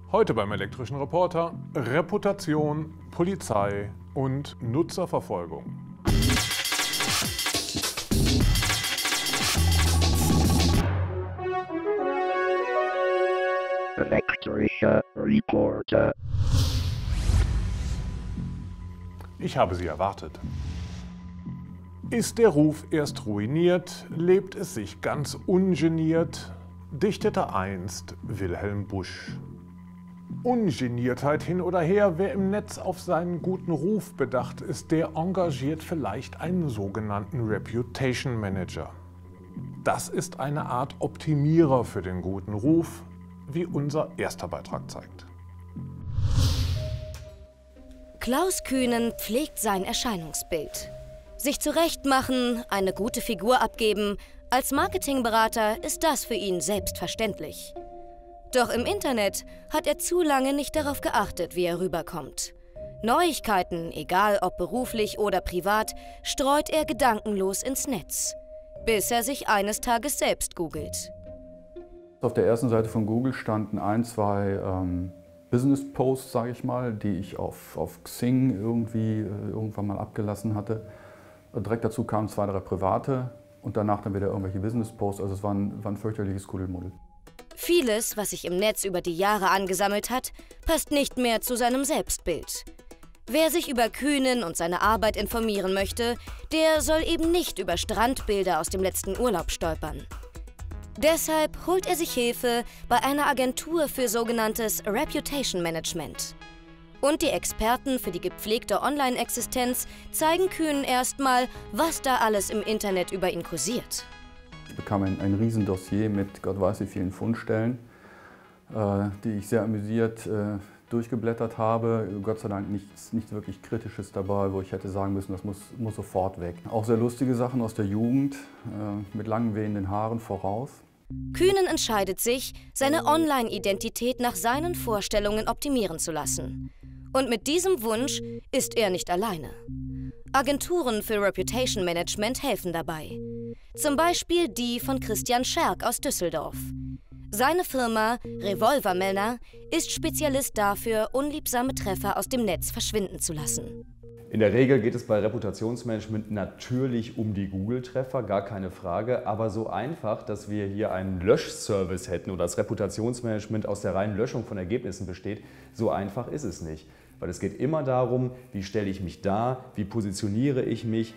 Heute beim Elektrischen Reporter: Reputation, Polizei und Nutzerverfolgung. Elektrischer Reporter. Ich habe Sie erwartet. Ist der Ruf erst ruiniert, lebt es sich ganz ungeniert, dichtete einst Wilhelm Busch. Ungeniertheit hin oder her, wer im Netz auf seinen guten Ruf bedacht ist, der engagiert vielleicht einen sogenannten Reputation Manager. Das ist eine Art Optimierer für den guten Ruf, wie unser erster Beitrag zeigt. Klaus Kühnen pflegt sein Erscheinungsbild. Sich zurechtmachen, eine gute Figur abgeben, als Marketingberater ist das für ihn selbstverständlich. Doch im Internet hat er zu lange nicht darauf geachtet, wie er rüberkommt. Neuigkeiten, egal ob beruflich oder privat, streut er gedankenlos ins Netz, bis er sich eines Tages selbst googelt. Auf der ersten Seite von Google standen ein, zwei Business-Posts, sage ich mal, die ich auf Xing irgendwann mal abgelassen hatte. Direkt dazu kamen zwei, drei private und danach dann wieder irgendwelche Business-Posts. Also es war ein fürchterliches Kuddelmuddel. Vieles, was sich im Netz über die Jahre angesammelt hat, passt nicht mehr zu seinem Selbstbild. Wer sich über Kühnen und seine Arbeit informieren möchte, der soll eben nicht über Strandbilder aus dem letzten Urlaub stolpern. Deshalb holt er sich Hilfe bei einer Agentur für sogenanntes Reputation Management. Und die Experten für die gepflegte Online-Existenz zeigen Kühnen erstmal, was da alles im Internet über ihn kursiert. Ich bekam ein Riesendossier mit Gott weiß wie vielen Fundstellen, die ich sehr amüsiert durchgeblättert habe. Gott sei Dank nichts wirklich Kritisches dabei, wo ich hätte sagen müssen, das muss sofort weg. Auch sehr lustige Sachen aus der Jugend, mit langen wehenden Haaren voraus. Kühnen entscheidet sich, seine Online-Identität nach seinen Vorstellungen optimieren zu lassen. Und mit diesem Wunsch ist er nicht alleine. Agenturen für Reputation Management helfen dabei. Zum Beispiel die von Christian Scherk aus Düsseldorf. Seine Firma Revolvermänner ist Spezialist dafür, unliebsame Treffer aus dem Netz verschwinden zu lassen. In der Regel geht es bei Reputationsmanagement natürlich um die Google-Treffer, gar keine Frage, aber so einfach, dass wir hier einen Löschservice hätten oder das Reputationsmanagement aus der reinen Löschung von Ergebnissen besteht, so einfach ist es nicht. Weil es geht immer darum, wie stelle ich mich dar, wie positioniere ich mich.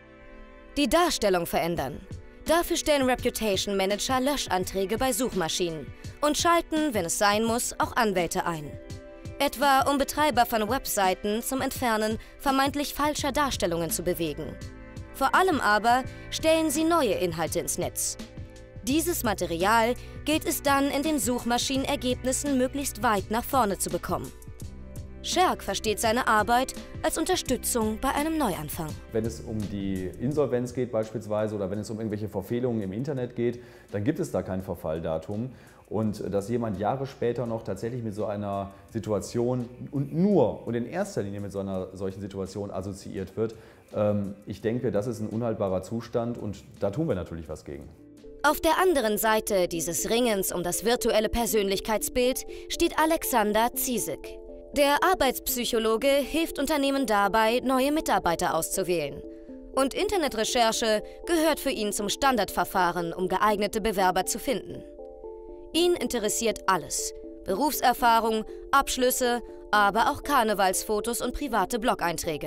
Die Darstellung verändern. Dafür stellen Reputation Manager Löschanträge bei Suchmaschinen und schalten, wenn es sein muss, auch Anwälte ein. Etwa um Betreiber von Webseiten zum Entfernen vermeintlich falscher Darstellungen zu bewegen. Vor allem aber stellen sie neue Inhalte ins Netz. Dieses Material gilt es dann in den Suchmaschinenergebnissen möglichst weit nach vorne zu bekommen. Scherk versteht seine Arbeit als Unterstützung bei einem Neuanfang. Wenn es um die Insolvenz geht beispielsweise oder wenn es um irgendwelche Verfehlungen im Internet geht, dann gibt es da kein Verfalldatum. Und dass jemand Jahre später noch tatsächlich mit so einer Situation und in erster Linie mit so einer solchen Situation assoziiert wird, ich denke, das ist ein unhaltbarer Zustand und da tun wir natürlich was gegen. Auf der anderen Seite dieses Ringens um das virtuelle Persönlichkeitsbild steht Alexander Ziesek. Der Arbeitspsychologe hilft Unternehmen dabei, neue Mitarbeiter auszuwählen. Und Internetrecherche gehört für ihn zum Standardverfahren, um geeignete Bewerber zu finden. Ihn interessiert alles: Berufserfahrung, Abschlüsse, aber auch Karnevalsfotos und private Blog-Einträge.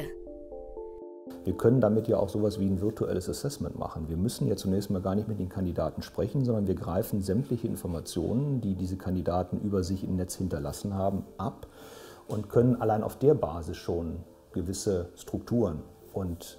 Wir können damit ja auch sowas wie ein virtuelles Assessment machen. Wir müssen ja zunächst mal gar nicht mit den Kandidaten sprechen, sondern wir greifen sämtliche Informationen, die diese Kandidaten über sich im Netz hinterlassen haben, ab und können allein auf der Basis schon gewisse Strukturen und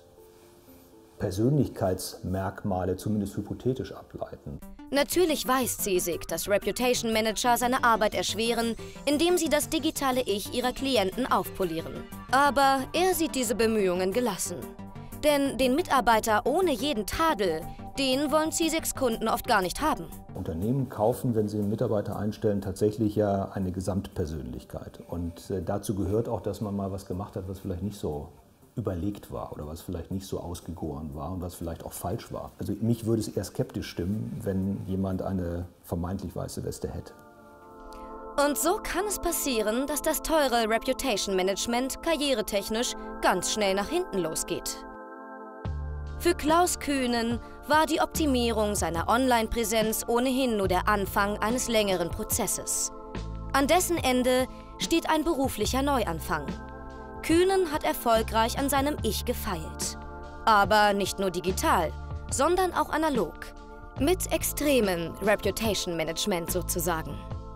Persönlichkeitsmerkmale zumindest hypothetisch ableiten. Natürlich weiß Ziesek, dass Reputation Manager seine Arbeit erschweren, indem sie das digitale Ich ihrer Klienten aufpolieren. Aber er sieht diese Bemühungen gelassen. Denn den Mitarbeiter ohne jeden Tadel, den wollen Zieseks Kunden oft gar nicht haben. Unternehmen kaufen, wenn sie einen Mitarbeiter einstellen, tatsächlich ja eine Gesamtpersönlichkeit. Und dazu gehört auch, dass man mal was gemacht hat, was vielleicht nicht so überlegt war oder was vielleicht nicht so ausgegoren war und was vielleicht auch falsch war. Also mich würde es eher skeptisch stimmen, wenn jemand eine vermeintlich weiße Weste hätte. Und so kann es passieren, dass das teure Reputation Management karrieretechnisch ganz schnell nach hinten losgeht. Für Klaus Kühnen war die Optimierung seiner Online-Präsenz ohnehin nur der Anfang eines längeren Prozesses. An dessen Ende steht ein beruflicher Neuanfang. Kühnen hat erfolgreich an seinem Ich gefeilt. Aber nicht nur digital, sondern auch analog. Mit extremem Reputation Management sozusagen.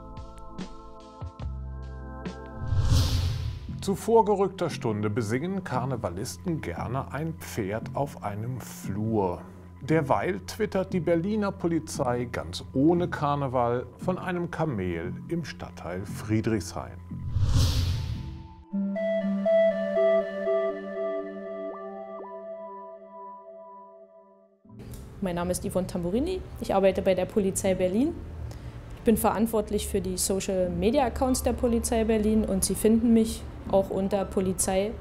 Zu vorgerückter Stunde besingen Karnevalisten gerne ein Pferd auf einem Flur. Derweil twittert die Berliner Polizei ganz ohne Karneval von einem Kamel im Stadtteil Friedrichshain. Mein Name ist Yvonne Tamburini, ich arbeite bei der Polizei Berlin. Ich bin verantwortlich für die Social-Media-Accounts der Polizei Berlin und Sie finden mich auch unter Polizei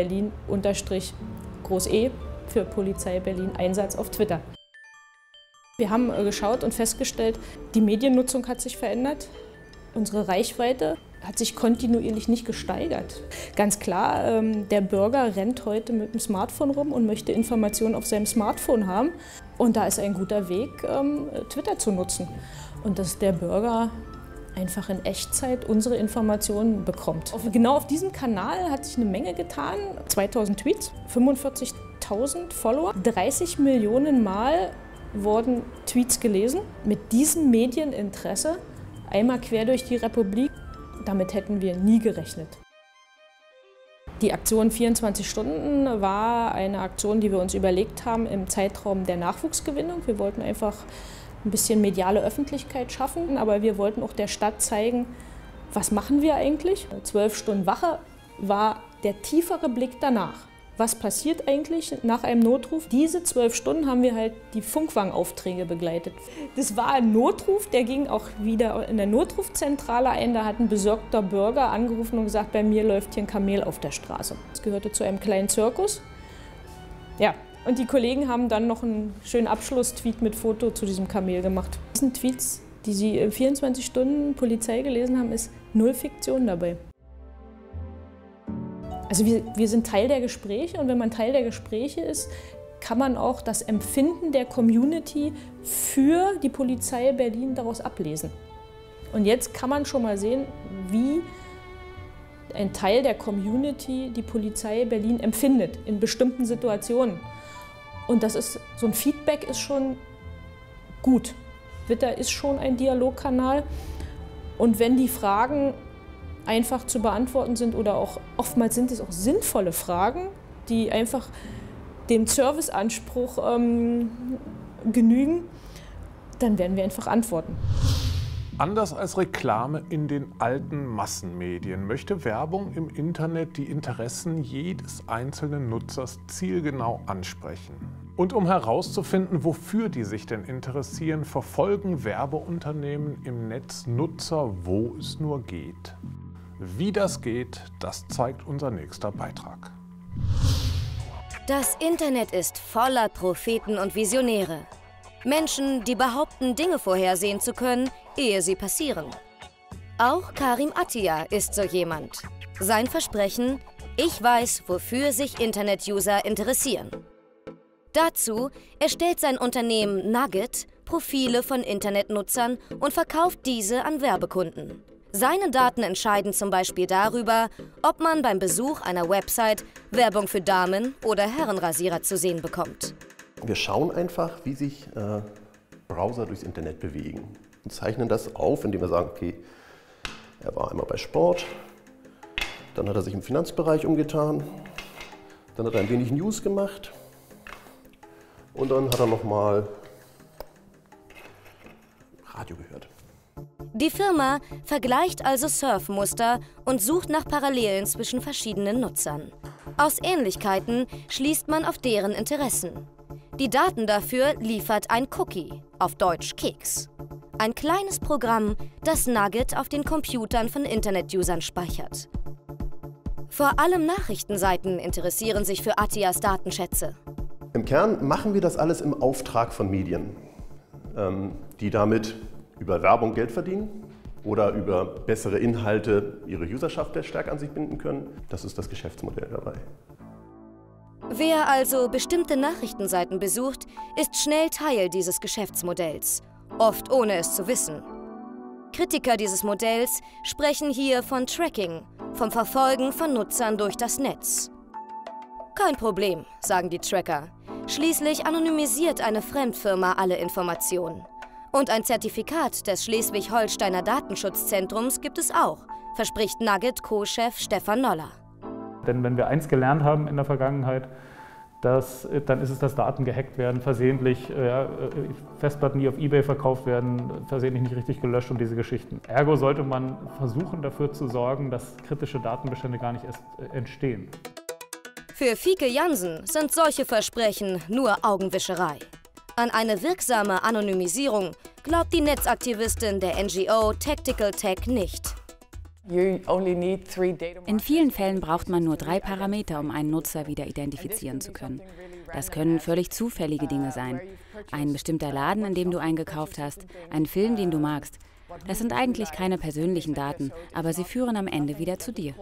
Berlin_E für Polizei Berlin Einsatz auf Twitter. Wir haben geschaut und festgestellt, die Mediennutzung hat sich verändert. Unsere Reichweite hat sich kontinuierlich nicht gesteigert. Ganz klar, der Bürger rennt heute mit dem Smartphone rum und möchte Informationen auf seinem Smartphone haben. Und da ist ein guter Weg, Twitter zu nutzen. Und dass der Bürger einfach in Echtzeit unsere Informationen bekommt. Genau auf diesem Kanal hat sich eine Menge getan. 2000 Tweets, 45.000 Follower, 30 Millionen Mal wurden Tweets gelesen. Mit diesem Medieninteresse einmal quer durch die Republik, damit hätten wir nie gerechnet. Die Aktion 24 Stunden war eine Aktion, die wir uns überlegt haben im Zeitraum der Nachwuchsgewinnung. Wir wollten einfach ein bisschen mediale Öffentlichkeit schaffen, aber wir wollten auch der Stadt zeigen, was machen wir eigentlich? 12 Stunden Wache war der tiefere Blick danach. Was passiert eigentlich nach einem Notruf? Diese 12 Stunden haben wir halt die Funkwagenaufträge begleitet. Das war ein Notruf, der ging auch wieder in der Notrufzentrale ein. Da hat ein besorgter Bürger angerufen und gesagt, bei mir läuft hier ein Kamel auf der Straße. Das gehörte zu einem kleinen Zirkus. Ja, und die Kollegen haben dann noch einen schönen Abschlusstweet mit Foto zu diesem Kamel gemacht. Diesen Tweets, die Sie in 24 Stunden Polizei gelesen haben, ist null Fiktion dabei. Also wir sind Teil der Gespräche und wenn man Teil der Gespräche ist, kann man auch das Empfinden der Community für die Polizei Berlin daraus ablesen. Und jetzt kann man schon mal sehen, wie ein Teil der Community die Polizei Berlin empfindet in bestimmten Situationen. Und das ist, so ein Feedback ist schon gut. Twitter ist schon ein Dialogkanal und wenn die Fragen einfach zu beantworten sind oder auch oftmals sind es auch sinnvolle Fragen, die einfach dem Serviceanspruch genügen, dann werden wir einfach antworten. Anders als Reklame in den alten Massenmedien möchte Werbung im Internet die Interessen jedes einzelnen Nutzers zielgenau ansprechen. Und um herauszufinden, wofür die sich denn interessieren, verfolgen Werbeunternehmen im Netz Nutzer, wo es nur geht. Wie das geht, das zeigt unser nächster Beitrag. Das Internet ist voller Propheten und Visionäre. Menschen, die behaupten, Dinge vorhersehen zu können, ehe sie passieren. Auch Karim Attia ist so jemand. Sein Versprechen: Ich weiß, wofür sich Internet-User interessieren. Dazu erstellt sein Unternehmen Nugget Profile von Internetnutzern und verkauft diese an Werbekunden. Seine Daten entscheiden zum Beispiel darüber, ob man beim Besuch einer Website Werbung für Damen- oder Herrenrasierer zu sehen bekommt. Wir schauen einfach, wie sich Browser durchs Internet bewegen und zeichnen das auf, indem wir sagen, okay, er war einmal bei Sport, dann hat er sich im Finanzbereich umgetan, dann hat er ein wenig News gemacht und dann hat er nochmal Radio gehört. Die Firma vergleicht also Surfmuster und sucht nach Parallelen zwischen verschiedenen Nutzern. Aus Ähnlichkeiten schließt man auf deren Interessen. Die Daten dafür liefert ein Cookie, auf Deutsch Keks. Ein kleines Programm, das Nugget auf den Computern von Internet-Usern speichert. Vor allem Nachrichtenseiten interessieren sich für Attias Datenschätze. Im Kern machen wir das alles im Auftrag von Medien, die damit über Werbung Geld verdienen oder über bessere Inhalte ihre Userschaft stärker an sich binden können. Das ist das Geschäftsmodell dabei. Wer also bestimmte Nachrichtenseiten besucht, ist schnell Teil dieses Geschäftsmodells, oft ohne es zu wissen. Kritiker dieses Modells sprechen hier von Tracking, vom Verfolgen von Nutzern durch das Netz. Kein Problem, sagen die Tracker. Schließlich anonymisiert eine Fremdfirma alle Informationen. Und ein Zertifikat des Schleswig-Holsteiner Datenschutzzentrums gibt es auch, verspricht Nugget Co-Chef Stefan Noller. Denn wenn wir eins gelernt haben in der Vergangenheit, dann ist es, dass Daten gehackt werden, versehentlich Festplatten, die auf eBay verkauft werden, versehentlich nicht richtig gelöscht und diese Geschichten. Ergo sollte man versuchen, dafür zu sorgen, dass kritische Datenbestände gar nicht erst entstehen. Für Fieke Jansen sind solche Versprechen nur Augenwischerei. An eine wirksame Anonymisierung glaubt die Netzaktivistin der NGO Tactical Tech nicht. In vielen Fällen braucht man nur 3 Parameter, um einen Nutzer wieder identifizieren zu können. Das können völlig zufällige Dinge sein. Ein bestimmter Laden, in dem du eingekauft hast, ein Film, den du magst. Das sind eigentlich keine persönlichen Daten, aber sie führen am Ende wieder zu dir.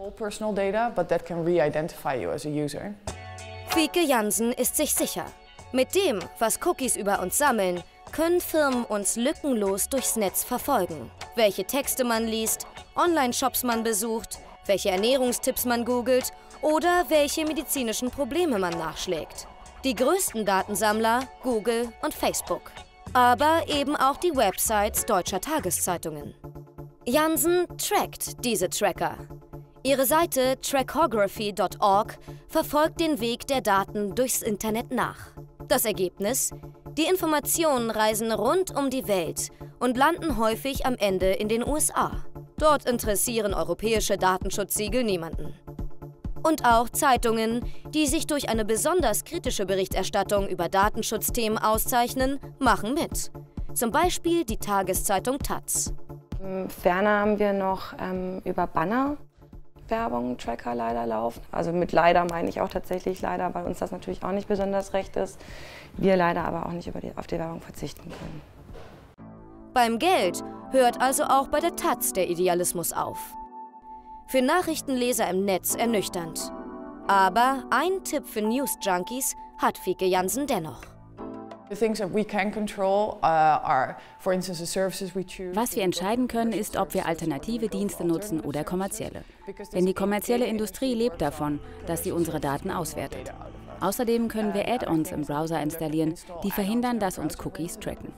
Fieke Jansen ist sich sicher. Mit dem, was Cookies über uns sammeln, können Firmen uns lückenlos durchs Netz verfolgen. Welche Texte man liest, Online-Shops man besucht, welche Ernährungstipps man googelt oder welche medizinischen Probleme man nachschlägt. Die größten Datensammler Google und Facebook. Aber eben auch die Websites deutscher Tageszeitungen. Jansen trackt diese Tracker. Ihre Seite trackography.org verfolgt den Weg der Daten durchs Internet nach. Das Ergebnis? Die Informationen reisen rund um die Welt und landen häufig am Ende in den USA. Dort interessieren europäische Datenschutzsiegel niemanden. Und auch Zeitungen, die sich durch eine besonders kritische Berichterstattung über Datenschutzthemen auszeichnen, machen mit. Zum Beispiel die Tageszeitung taz. Ferner haben wir noch über Banner-Werbung Tracker leider laufen. Also mit leider meine ich auch tatsächlich leider, weil uns das natürlich auch nicht besonders recht ist. Wir leider aber auch nicht auf die Werbung verzichten können. Beim Geld hört also auch bei der taz der Idealismus auf. Für Nachrichtenleser im Netz ernüchternd. Aber ein Tipp für News-Junkies hat Fieke Jansen dennoch. Was wir entscheiden können, ist, ob wir alternative Dienste nutzen oder kommerzielle. Denn die kommerzielle Industrie lebt davon, dass sie unsere Daten auswertet. Außerdem können wir Add-ons im Browser installieren, die verhindern, dass uns Cookies tracken.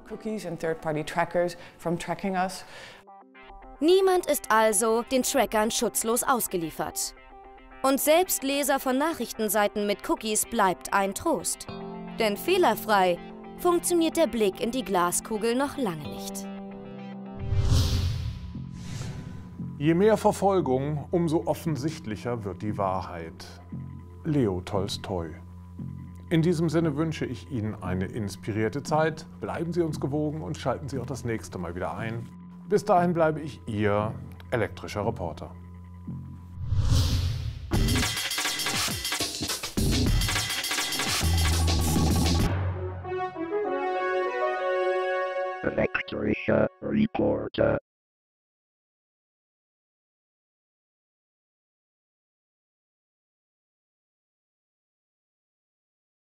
Niemand ist also den Trackern schutzlos ausgeliefert. Und selbst Leser von Nachrichtenseiten mit Cookies bleibt ein Trost. Denn fehlerfrei funktioniert der Blick in die Glaskugel noch lange nicht. Je mehr Verfolgung, umso offensichtlicher wird die Wahrheit. Leo Tolstoi. In diesem Sinne wünsche ich Ihnen eine inspirierte Zeit. Bleiben Sie uns gewogen und schalten Sie auch das nächste Mal wieder ein. Bis dahin bleibe ich Ihr elektrischer Reporter. Elektrischer Reporter.